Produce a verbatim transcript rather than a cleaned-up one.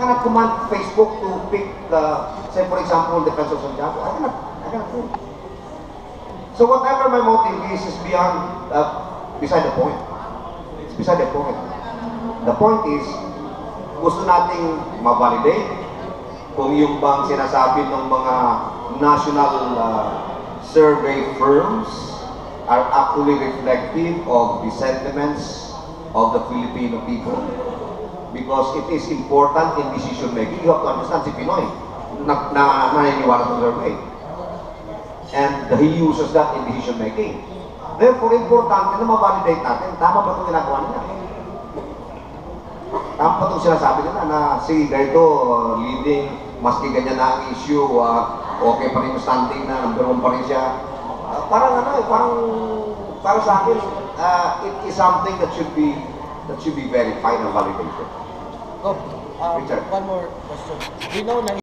cannot command Facebook to pick the, say for example, Defense of Santiago. I cannot, I cannot do it. So whatever my motive is, is beyond, uh, beside the point. It's beside the point. The point is, gusto nating ma-validate kung yung bang sinasabi ng mga national uh, survey firms are actually reflective of the sentiments of the Filipino people. Because it is important in decision making. You have to understand si Pinoy na, na naniniwala sa survey. And he uses that in decision making. Therefore, importante na ma-validate natin, tama ba itong ginagawa niya? Tama ba itong sinasabi nila na si ganito, uh, leading, maski ganyan na ang issue, uh, okay pa rin yung standing na, number one pa rin siya. Uh, parang ano eh, parang, para sa akin, uh, it is something that should be, that should be verified and validated. Oh, um, Richard. one more question. We know na